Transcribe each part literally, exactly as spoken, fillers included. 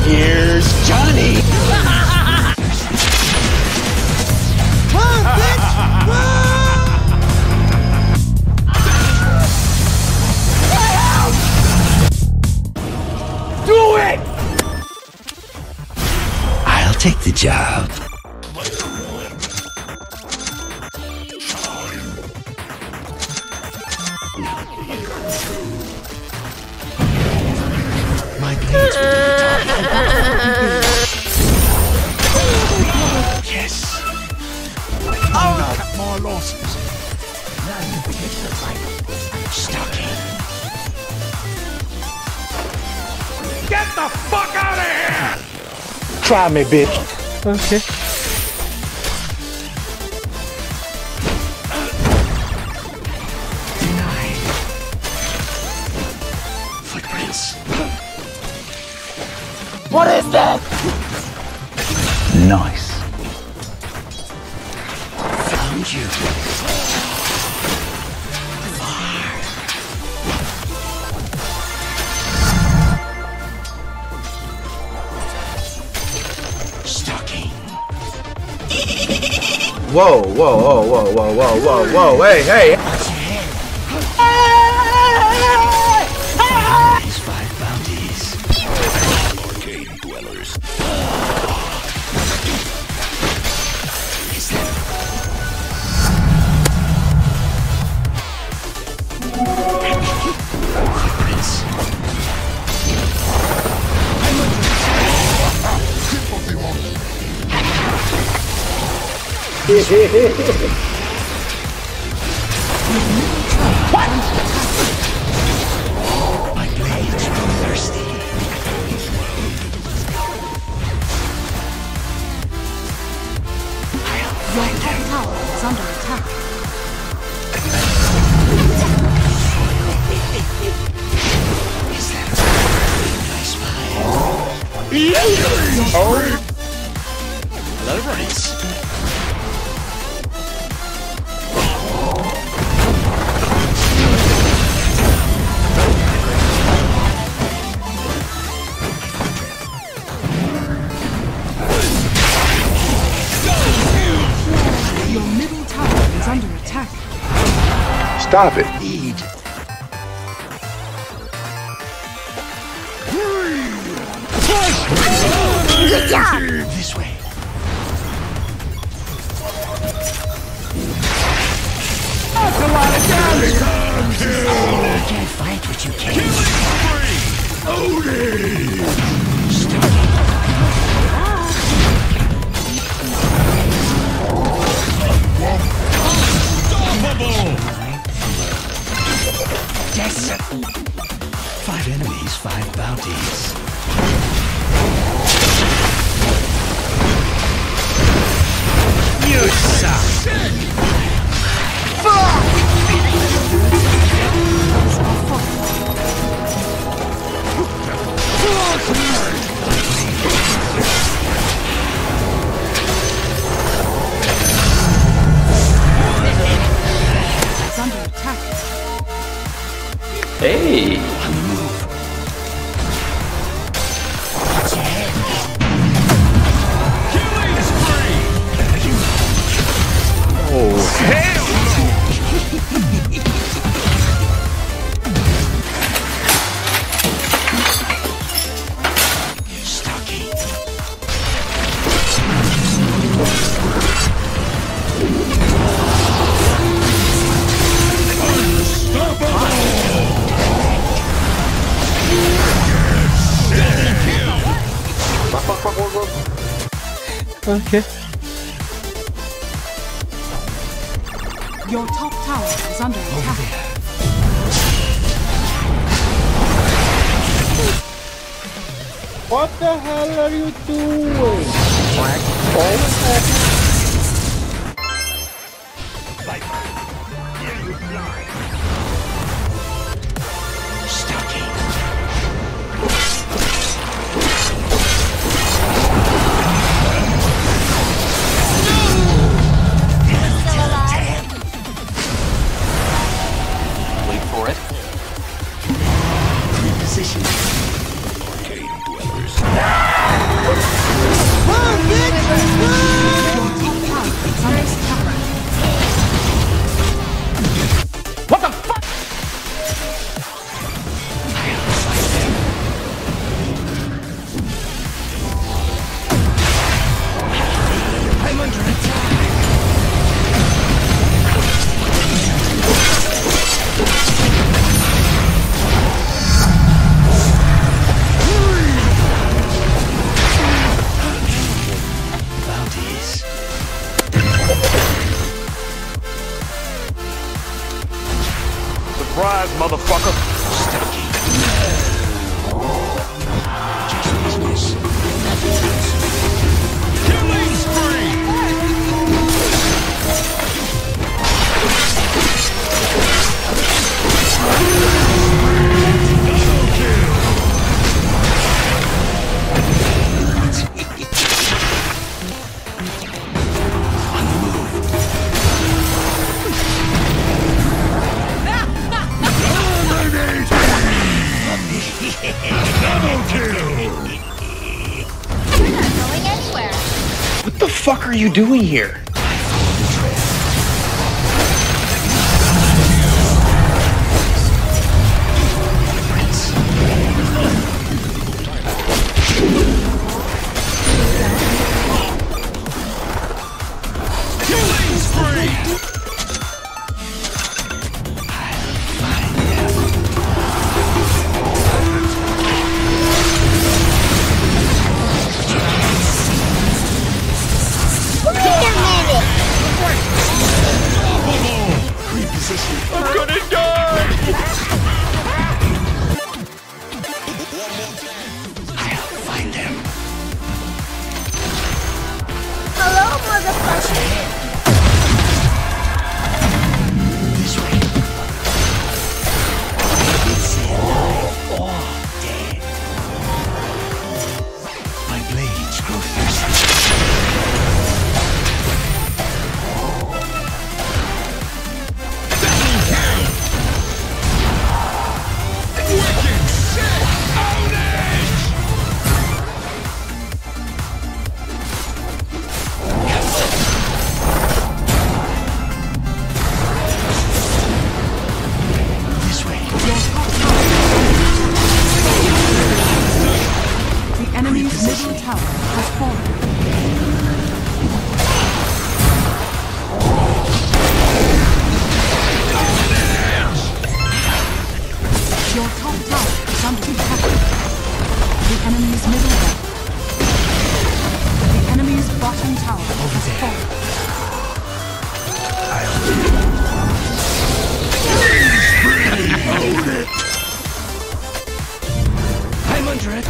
Here's Johnny. Run, bitch! Run! Do it! I'll take the job. My blades will do the talking. Yes. Oh, not more losses. Now you take the fight. I'm stuck in. Get the fuck out of here! Try me, bitch. Okay. Denied. Footprints. What is that? Nice. Found you. Far. Stalking. Whoa, whoa, whoa, whoa, whoa, whoa, whoa, whoa, hey, hey! Watch your head. These five bounties. Arcade dwellers. Is that footprints? What? My blades grow thirsty. I'll Your find top them. tower is under attack. Is that a nice Oh! Hello, Prince. Your middle tower is under attack. Stop it. Need. This way. That's a lot of damage! I can't fight what you can't. Yes. Five enemies, five bounties. You suck. It's under attack. Hey! On the move. Watch your head. Killing spree. Oh, Hell no. Stalking. okay. Your top tower is under attack. What the hell are you doing? Black Stalking. Wait for it. Reposition. Arcade dwellers. Just business. Killing spree! What the fuck are you doing here? Killing spree! I'm gonna die! I'll find them. Hello, motherfucker. This way. It's alive or dead. My blades grow thirsty. The enemy's middle tower has fallen. Your top tower is under attack. The enemy's middle tower. The enemy's bottom tower has fallen. Hold it! I'm under it.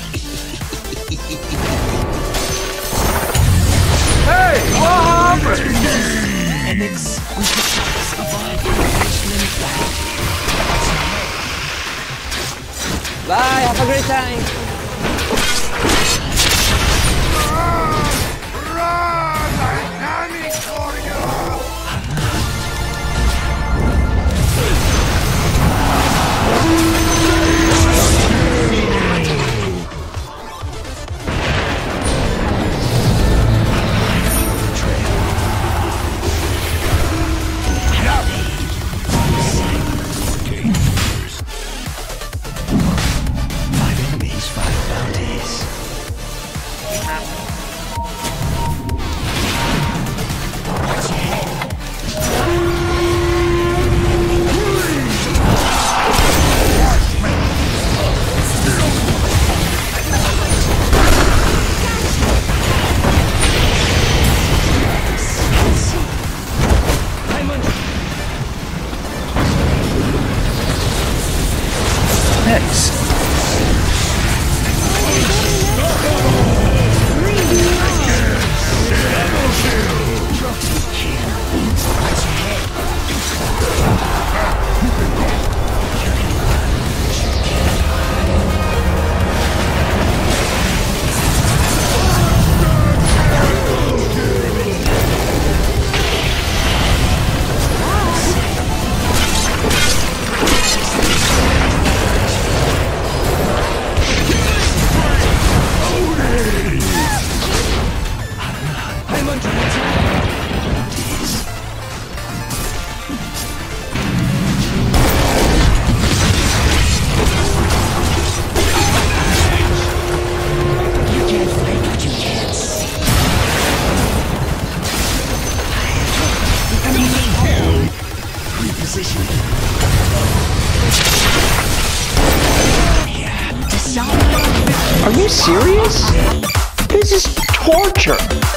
Hey, what happened? An exquisite survival Iceland flag. Bye, have a great time. Run! I'm coming for you! Next. Are you serious? This is torture.